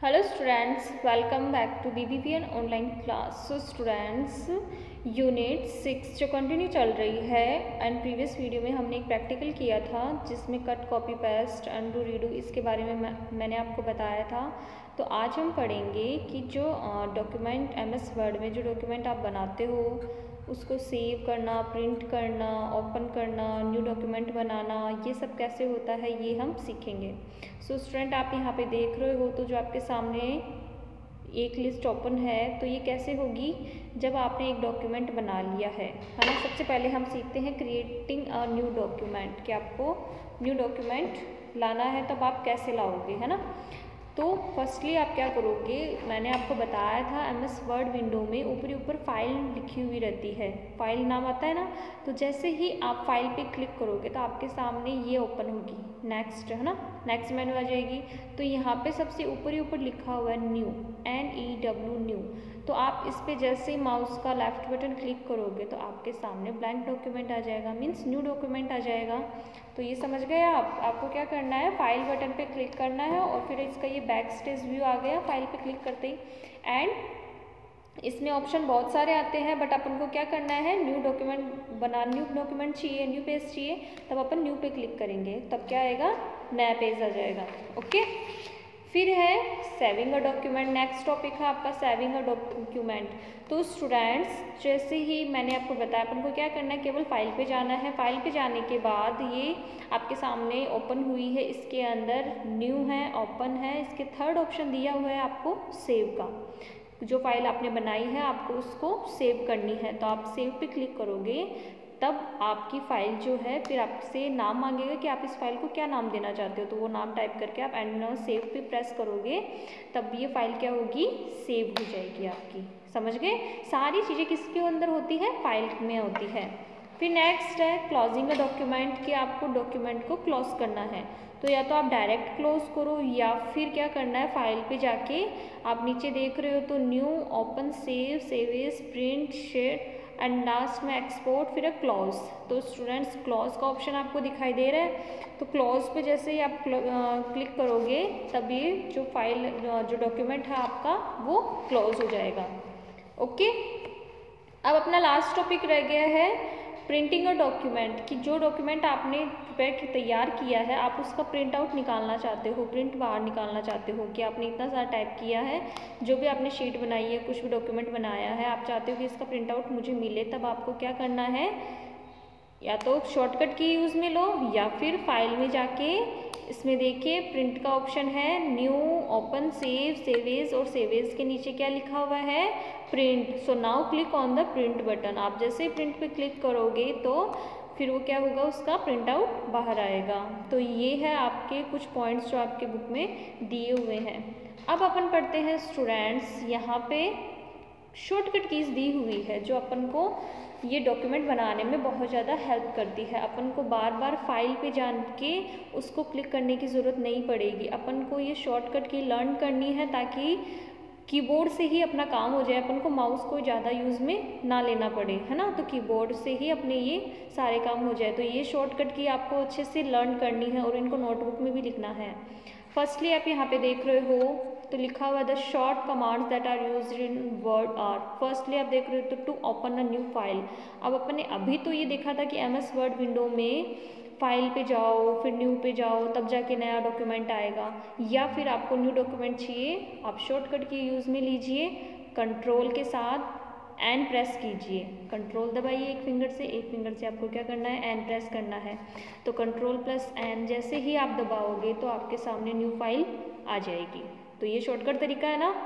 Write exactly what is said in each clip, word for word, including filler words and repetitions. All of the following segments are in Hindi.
Hello students, welcome back to B B P N online class. So students, unit six जो कंटिन्यू चल रही है एंड प्रीवियस वीडियो में हमने एक प्रैक्टिकल किया था जिसमें cut, copy, paste, undo, redo इसके बारे में मैं, मैंने आपको बताया था। तो आज हम पढ़ेंगे कि जो डॉक्यूमेंट एम एस वर्ड में जो डॉक्यूमेंट आप बनाते हो उसको सेव करना, प्रिंट करना, ओपन करना, न्यू डॉक्यूमेंट बनाना, ये सब कैसे होता है ये हम सीखेंगे। सो so, स्टूडेंट आप यहाँ पे देख रहे हो तो जो आपके सामने एक लिस्ट ओपन है तो ये कैसे होगी जब आपने एक डॉक्यूमेंट बना लिया है है ना। सबसे पहले हम सीखते हैं क्रिएटिंग अ न्यू डॉक्यूमेंट, कि आपको न्यू डॉक्यूमेंट लाना है तब आप कैसे लाओगे, है ना। तो फर्स्टली आप क्या करोगे, मैंने आपको बताया था एम एस वर्ड विंडो में ऊपरी ऊपर फाइल लिखी हुई रहती है, फाइल नाम आता है ना। तो जैसे ही आप फाइल पे क्लिक करोगे तो आपके सामने ये ओपन होगी, नेक्स्ट, है ना, नेक्स्ट मेनू आ जाएगी। तो यहाँ पे सबसे ऊपरी ऊपर लिखा हुआ है new, N E W new. तो आप इस पे जैसे ही माउस का लेफ्ट बटन क्लिक करोगे तो आपके सामने ब्लैंक डॉक्यूमेंट आ जाएगा, मीन्स न्यू डॉक्यूमेंट आ जाएगा। तो ये समझ गए आप। आपको क्या करना है, फाइल बटन पे क्लिक करना है और फिर इसका ये बैक स्टेज व्यू आ गया फाइल पे क्लिक करते ही। एंड इसमें ऑप्शन बहुत सारे आते हैं बट अपन को क्या करना है, न्यू डॉक्यूमेंट बना, न्यू डॉक्यूमेंट चाहिए, न्यू पेज चाहिए, तब अपन न्यू पे क्लिक करेंगे, तब क्या आएगा, नया पेज आ जाएगा। ओके, फिर है saving a document, next topic है आपका सेविंग अ डॉक्यूमेंट। तो स्टूडेंट्स जैसे ही मैंने आपको बताया अपन को क्या करना है, केवल फाइल पे जाना है। फाइल पे जाने के बाद ये आपके सामने ओपन हुई है, इसके अंदर न्यू है, ओपन है, इसके थर्ड ऑप्शन दिया हुआ है आपको सेव का। जो फाइल आपने बनाई है आपको उसको सेव करनी है, तो आप सेव पे क्लिक करोगे तब आपकी फ़ाइल जो है, फिर आपसे नाम मांगेगा कि आप इस फाइल को क्या नाम देना चाहते हो, तो वो नाम टाइप करके आप एंड नाउ सेव पे प्रेस करोगे तब ये फाइल क्या होगी, सेव हो जाएगी आपकी। समझ गए, सारी चीज़ें किसके अंदर होती है, फाइल में होती है। फिर नेक्स्ट है क्लोजिंग अ डॉक्यूमेंट, कि आपको डॉक्यूमेंट को क्लोज करना है। तो या तो आप डायरेक्ट क्लोज करो या फिर क्या करना है, फाइल पे जाके आप नीचे देख रहे हो तो new, open, save, save as, print, share and last में एक्सपोर्ट, फिर है क्लोज। तो स्टूडेंट्स क्लोज का ऑप्शन आपको दिखाई दे रहा है, तो क्लोज पे जैसे ही आप क्लिक करोगे तब ये जो फाइल, जो डॉक्यूमेंट है आपका वो क्लोज हो जाएगा। ओके, अब अपना लास्ट टॉपिक रह गया है प्रिंटिंग और डॉक्यूमेंट, कि जो डॉक्यूमेंट आपने प्रिपेयर तैयार किया है आप उसका प्रिंट आउट निकालना चाहते हो, प्रिंट बाहर निकालना चाहते हो, कि आपने इतना सारा टाइप किया है, जो भी आपने शीट बनाई है, कुछ भी डॉक्यूमेंट बनाया है, आप चाहते हो कि इसका प्रिंट आउट मुझे मिले, तब आपको क्या करना है, या तो शॉर्टकट की यूज़ में लो या फिर फाइल में जाके इसमें देखिए प्रिंट का ऑप्शन है, new, open, save, save as, और सेव एज के नीचे क्या लिखा हुआ है, print. So now click on the print button. आप जैसे प्रिंट पे क्लिक करोगे तो फिर वो क्या होगा, उसका प्रिंट आउट बाहर आएगा। तो ये है आपके कुछ पॉइंट्स जो आपके बुक में दिए हुए हैं। अब अपन पढ़ते हैं स्टूडेंट्स, यहाँ पे शॉर्टकट कीज दी हुई है जो अपन को ये डॉक्यूमेंट बनाने में बहुत ज़्यादा हेल्प करती है। अपन को बार बार फाइल पे जान के उसको क्लिक करने की ज़रूरत नहीं पड़ेगी, अपन को ये शॉर्टकट की लर्न करनी है ताकि कीबोर्ड से ही अपना काम हो जाए, अपन को माउस को ज़्यादा यूज़ में ना लेना पड़े, है ना। तो कीबोर्ड से ही अपने ये सारे काम हो जाए। तो ये शॉर्टकट की आपको अच्छे से लर्न करनी है और इनको नोटबुक में भी लिखना है। फर्स्टली आप यहाँ पे देख रहे हो तो लिखा हुआ the short commands that are used in Word are. Firstly आप देख रहे हो तो to open a new file. अब अपने अभी तो ये देखा था कि एम एस वर्ड विंडो में फाइल पे जाओ, फिर न्यू पे जाओ, तब जाके नया डॉक्यूमेंट आएगा, या फिर आपको न्यू डॉक्यूमेंट चाहिए, आप शॉर्टकट की यूज़ में लीजिए, कंट्रोल के साथ एन प्रेस कीजिए, कंट्रोल दबाइए एक फिंगर से, एक फिंगर से आपको क्या करना है, एन प्रेस करना है। तो कंट्रोल प्लस एन जैसे ही आप दबाओगे तो आपके सामने न्यू फाइल आ जाएगी। तो ये शॉर्टकट तरीका है ना।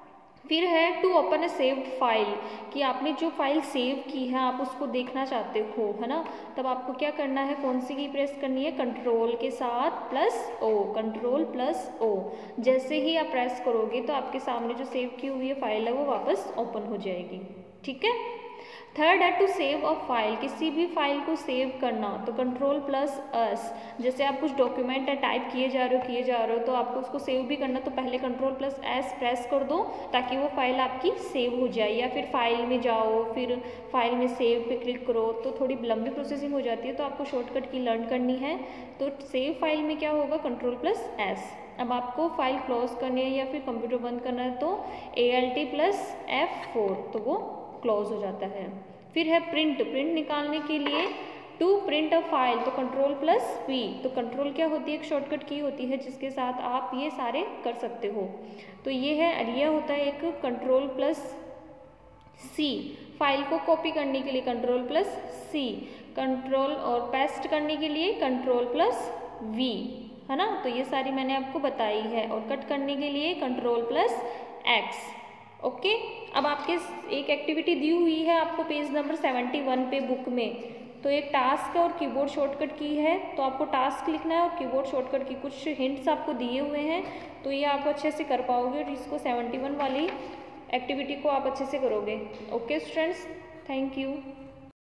फिर है to open a saved file, कि आपने जो फाइल सेव की है आप उसको देखना चाहते हो, है ना। तब आपको क्या करना है, कौन सी की प्रेस करनी है, कंट्रोल के साथ plus O, control plus O. जैसे ही आप प्रेस करोगे तो आपके सामने जो सेव की हुई है फाइल है वो वापस ओपन हो जाएगी। ठीक है। थर्ड है टू सेव अ फाइल, किसी भी फाइल को सेव करना, तो कंट्रोल प्लस एस। जैसे आप कुछ डॉक्यूमेंट है टाइप किए जा रहे हो किए जा रहे हो तो आपको उसको सेव भी करना, तो पहले कंट्रोल प्लस एस प्रेस कर दो ताकि वो फाइल आपकी सेव हो जाए। या फिर फाइल में जाओ, फिर फाइल में सेव पे क्लिक करो, तो थोड़ी लंबी प्रोसेसिंग हो जाती है, तो आपको शॉर्टकट की लर्न करनी है। तो सेव फाइल में क्या होगा, कंट्रोल प्लस एस। अब आपको फाइल क्लोज करनी है या फिर कंप्यूटर बंद करना है तो A L T plus F four, तो वो क्लोज हो जाता है। फिर है प्रिंट, प्रिंट निकालने के लिए टू प्रिंट अ फाइल तो कंट्रोल प्लस पी, तो कंट्रोल क्या होती है, एक शॉर्टकट की होती है जिसके साथ आप ये सारे कर सकते हो। तो ये है, ये होता है एक कंट्रोल प्लस सी, फाइल को कॉपी करने के लिए कंट्रोल प्लस सी, कंट्रोल और पेस्ट करने के लिए कंट्रोल प्लस वी, है ना। तो ये सारी मैंने आपको बताई है, और कट करने के लिए कंट्रोल प्लस एक्स। ओके, अब आपके एक एक्टिविटी दी हुई है आपको पेज नंबर सेवेंटी वन पे बुक में, तो एक टास्क है और कीबोर्ड शॉर्टकट की है, तो आपको टास्क लिखना है और कीबोर्ड शॉर्टकट की कुछ हिंट्स आपको दिए हुए हैं, तो ये आप अच्छे से कर पाओगे और इसको सेवेंटी वन वाली एक्टिविटी को आप अच्छे से करोगे। Okay students, thank you.